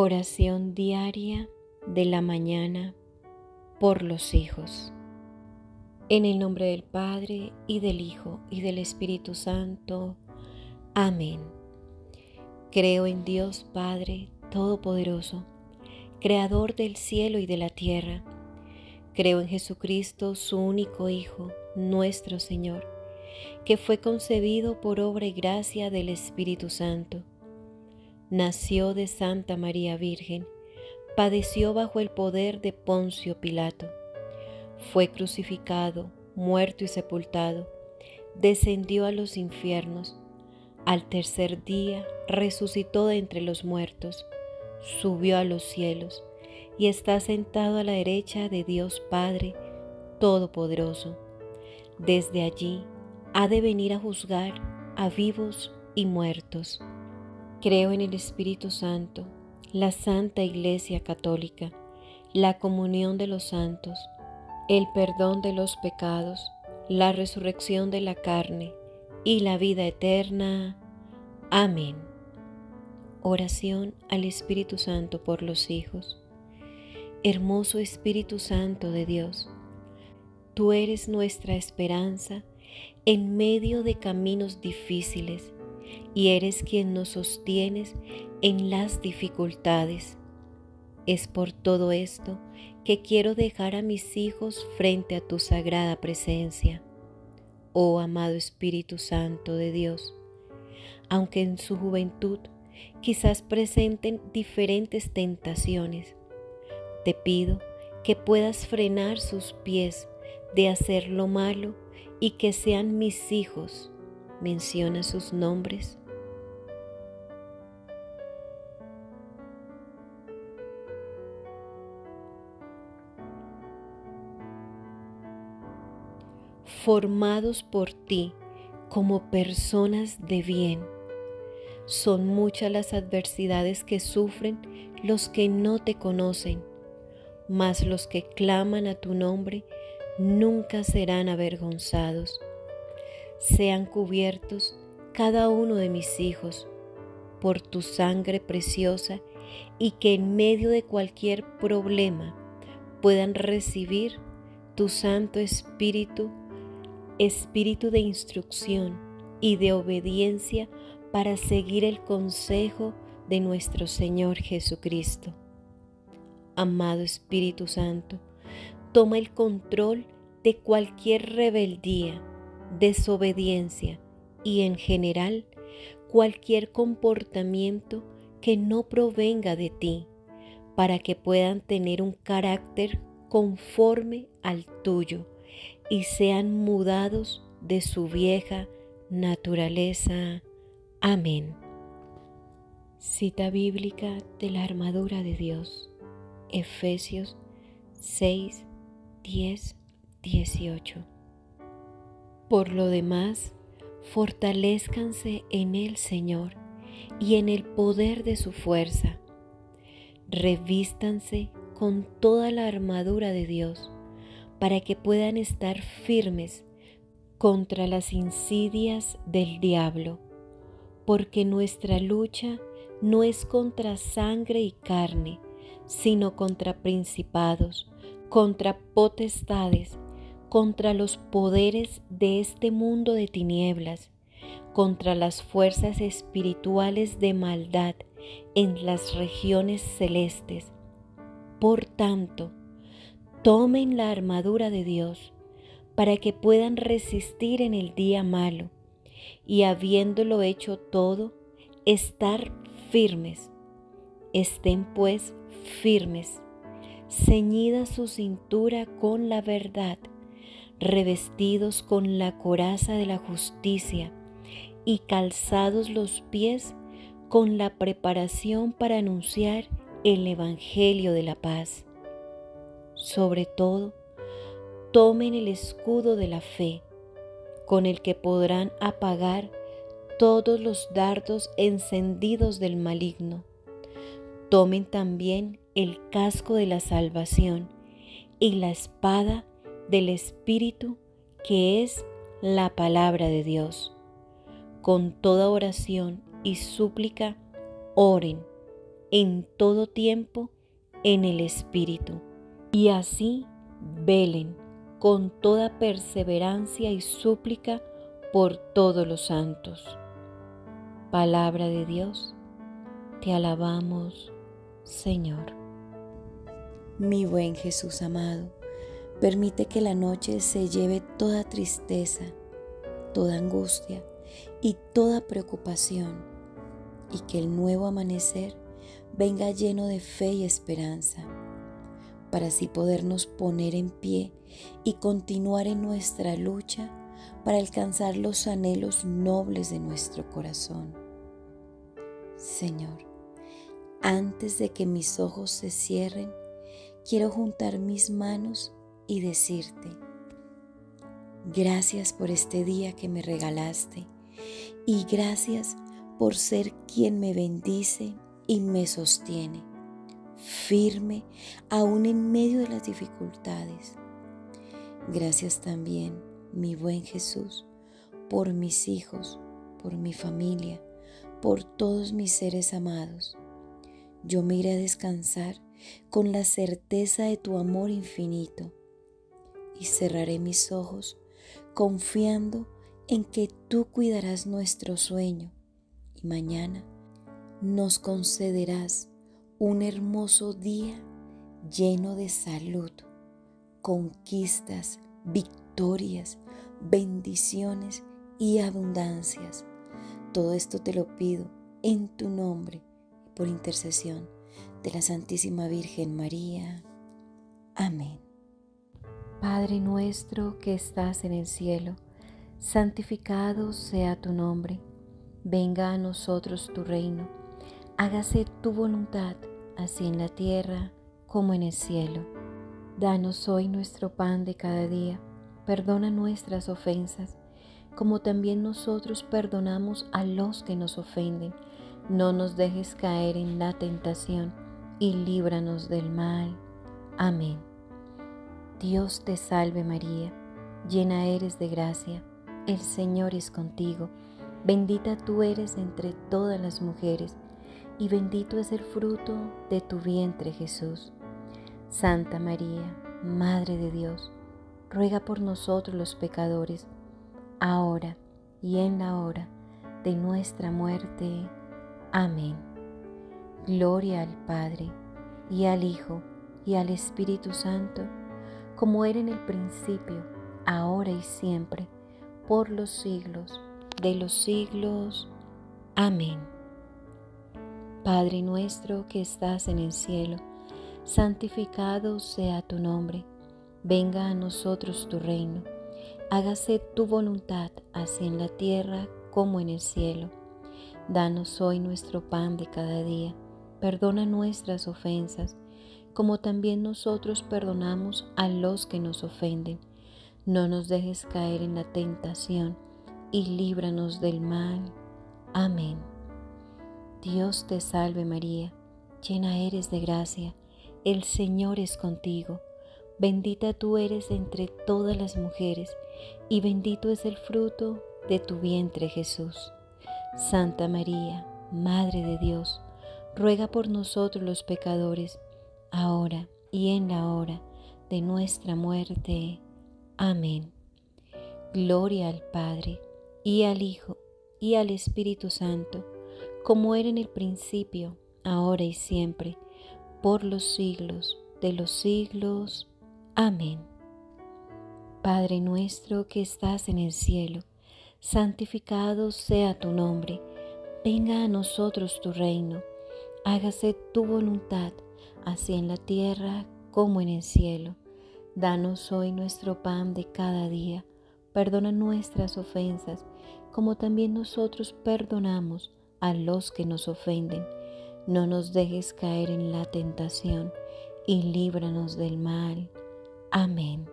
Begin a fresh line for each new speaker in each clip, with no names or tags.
Oración diaria de la mañana por los hijos. En el nombre del Padre, y del Hijo, y del Espíritu Santo. Amén. Creo en Dios Padre Todopoderoso, Creador del cielo y de la tierra. Creo en Jesucristo, su único Hijo, nuestro Señor, que fue concebido por obra y gracia del Espíritu Santo. Nació de Santa María Virgen, padeció bajo el poder de Poncio Pilato, fue crucificado, muerto y sepultado, descendió a los infiernos, al tercer día resucitó de entre los muertos, subió a los cielos y está sentado a la derecha de Dios Padre Todopoderoso. Desde allí ha de venir a juzgar a vivos y muertos. Creo en el Espíritu Santo, la Santa Iglesia Católica, la comunión de los santos, el perdón de los pecados, la resurrección de la carne y la vida eterna. Amén. Oración al Espíritu Santo por los hijos. Hermoso Espíritu Santo de Dios, tú eres nuestra esperanza en medio de caminos difíciles, y eres quien nos sostienes en las dificultades. Es por todo esto que quiero dejar a mis hijos frente a tu sagrada presencia. Oh amado Espíritu Santo de Dios, aunque en su juventud quizás presenten diferentes tentaciones, te pido que puedas frenar sus pies de hacer lo malo y que sean mis hijos. Menciona sus nombres. Formados por ti como personas de bien. Son muchas las adversidades que sufren los que no te conocen, mas los que claman a tu nombre nunca serán avergonzados. Sean cubiertos cada uno de mis hijos por tu sangre preciosa, y que en medio de cualquier problema puedan recibir tu Santo Espíritu, Espíritu de instrucción y de obediencia para seguir el consejo de nuestro Señor Jesucristo. Amado Espíritu Santo, toma el control de cualquier rebeldía, desobediencia y en general cualquier comportamiento que no provenga de ti, para que puedan tener un carácter conforme al tuyo y sean mudados de su vieja naturaleza. Amén. Cita bíblica de la armadura de Dios, Efesios 6, 10, 18. Por lo demás, fortalézcanse en el Señor y en el poder de su fuerza. Revístanse con toda la armadura de Dios para que puedan estar firmes contra las insidias del diablo, porque nuestra lucha no es contra sangre y carne, sino contra principados, contra potestades, contra los poderes de este mundo de tinieblas, contra las fuerzas espirituales de maldad en las regiones celestes. Por tanto, tomen la armadura de Dios para que puedan resistir en el día malo y, habiéndolo hecho todo, estar firmes. Estén pues firmes, ceñida su cintura con la verdad, revestidos con la coraza de la justicia y calzados los pies con la preparación para anunciar el Evangelio de la paz. Sobre todo, tomen el escudo de la fe, con el que podrán apagar todos los dardos encendidos del maligno. Tomen también el casco de la salvación y la espada del Espíritu, que es la palabra de Dios. Con toda oración y súplica, oren en todo tiempo en el Espíritu, y así velen con toda perseverancia y súplica por todos los santos. Palabra de Dios, te alabamos, Señor. Mi buen Jesús amado, permite que la noche se lleve toda tristeza, toda angustia y toda preocupación, y que el nuevo amanecer venga lleno de fe y esperanza, para así podernos poner en pie y continuar en nuestra lucha para alcanzar los anhelos nobles de nuestro corazón. Señor, antes de que mis ojos se cierren, quiero juntar mis manos y decirte: gracias por este día que me regalaste, y gracias por ser quien me bendice y me sostiene, firme aún en medio de las dificultades. Gracias también, mi buen Jesús, por mis hijos, por mi familia, por todos mis seres amados. Yo me iré a descansar con la certeza de tu amor infinito, y cerraré mis ojos confiando en que tú cuidarás nuestro sueño, y mañana nos concederás un hermoso día lleno de salud, conquistas, victorias, bendiciones y abundancias. Todo esto te lo pido en tu nombre y por intercesión de la Santísima Virgen María. Amén. Padre nuestro que estás en el cielo, santificado sea tu nombre. Venga a nosotros tu reino. Hágase tu voluntad, así en la tierra como en el cielo. Danos hoy nuestro pan de cada día. Perdona nuestras ofensas, como también nosotros perdonamos a los que nos ofenden. No nos dejes caer en la tentación, y líbranos del mal. Amén. Dios te salve María, llena eres de gracia, el Señor es contigo. Bendita tú eres entre todas las mujeres, y bendito es el fruto de tu vientre, Jesús. Santa María, Madre de Dios, ruega por nosotros los pecadores, ahora y en la hora de nuestra muerte. Amén. Gloria al Padre, y al Hijo, y al Espíritu Santo, como era en el principio, ahora y siempre, por los siglos de los siglos. Amén. Padre nuestro que estás en el cielo, santificado sea tu nombre. Venga a nosotros tu reino. Hágase tu voluntad, así en la tierra como en el cielo. Danos hoy nuestro pan de cada día. Perdona nuestras ofensas, como también nosotros perdonamos a los que nos ofenden. No nos dejes caer en la tentación, y líbranos del mal. Amén. Dios te salve María, llena eres de gracia, el Señor es contigo. Bendita tú eres entre todas las mujeres, y bendito es el fruto de tu vientre, Jesús. Santa María, Madre de Dios, ruega por nosotros los pecadores, ahora y en la hora de nuestra muerte. Amén. Gloria al Padre, y al Hijo, y al Espíritu Santo, como era en el principio, ahora y siempre, por los siglos de los siglos. Amén. Padre nuestro que estás en el cielo, santificado sea tu nombre. Venga a nosotros tu reino. Hágase tu voluntad, así en la tierra como en el cielo. Danos hoy nuestro pan de cada día. Perdona nuestras ofensas, como también nosotros perdonamos a los que nos ofenden. No nos dejes caer en la tentación, y líbranos del mal. Amén.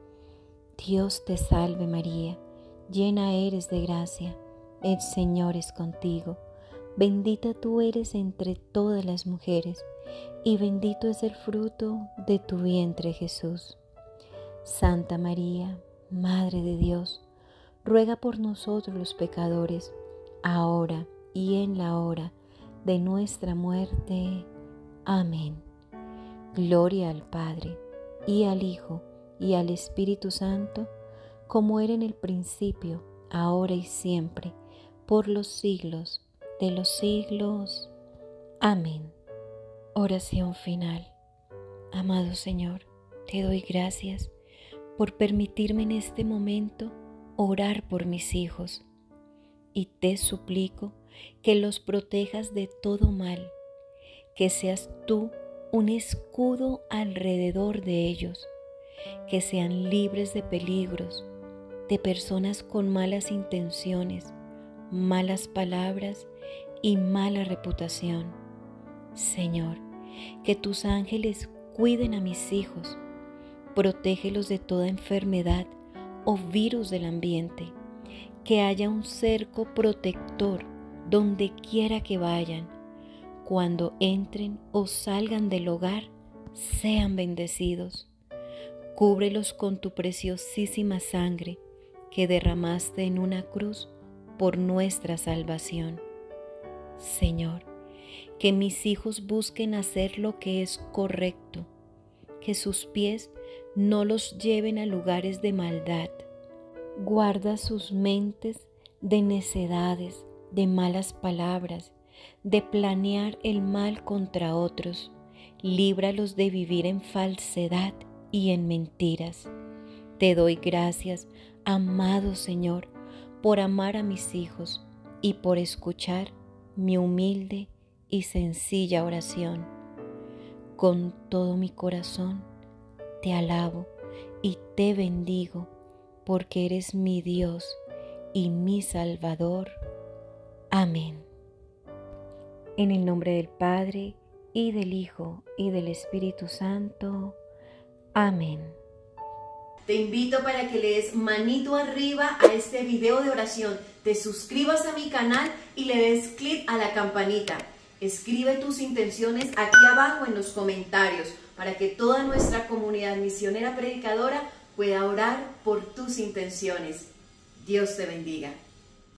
Dios te salve María, llena eres de gracia, el Señor es contigo. Bendita tú eres entre todas las mujeres, y bendito es el fruto de tu vientre, Jesús. Santa María, Madre de Dios, ruega por nosotros los pecadores, ahora y en la hora de nuestra muerte. Amén. Gloria al Padre, y al Hijo, y al Espíritu Santo, como era en el principio, ahora y siempre, por los siglos de los siglos. Amén. Oración final. Amado Señor, te doy gracias por permitirme en este momento orar por mis hijos, y te suplico que los protejas de todo mal, que seas tú un escudo alrededor de ellos, que sean libres de peligros, de personas con malas intenciones, malas palabras y mala reputación. Señor, que tus ángeles cuiden a mis hijos, protégelos de toda enfermedad o virus del ambiente, que haya un cerco protector donde quiera que vayan. Cuando entren o salgan del hogar, sean bendecidos. Cúbrelos con tu preciosísima sangre que derramaste en una cruz por nuestra salvación. Señor, que mis hijos busquen hacer lo que es correcto, que sus pies no los lleven a lugares de maldad. Guarda sus mentes de necedades, de malas palabras, de planear el mal contra otros. Líbralos de vivir en falsedad y en mentiras. Te doy gracias, amado Señor, por amar a mis hijos y por escuchar mi humilde y sencilla oración. Con todo mi corazón te alabo y te bendigo, porque eres mi Dios y mi Salvador. Amén. En el nombre del Padre, y del Hijo, y del Espíritu Santo. Amén.
Te invito para que le des manito arriba a este video de oración, te suscribas a mi canal y le des clic a la campanita. Escribe tus intenciones aquí abajo en los comentarios para que toda nuestra comunidad misionera predicadora pueda orar por tus intenciones. Dios te bendiga.